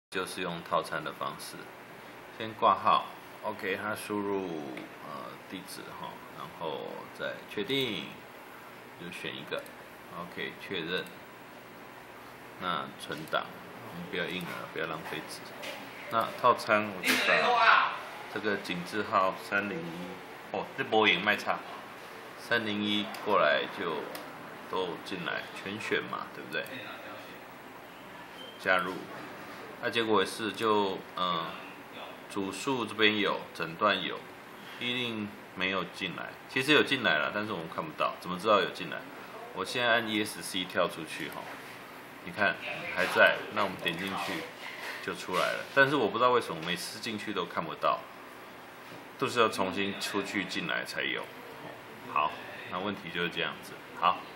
就是用套餐的方式，先挂号 ，OK， 他输入地址哈，然后再确定，就选一个 ，OK， 确认，那存档，不要印了，不要浪费纸。那套餐我就把这个井字号301，哦，这波影卖差301过来就都进来，全选嘛，对不对？加入，那结果是就组数这边有，诊断有，一定没有进来。其实有进来了，但是我们看不到，怎么知道有进来？我现在按 ESC 跳出去哈，你看还在，那我们点进去就出来了。但是我不知道为什么每次进去都看不到，都是要重新出去进来才有。好，那问题就是这样子。好。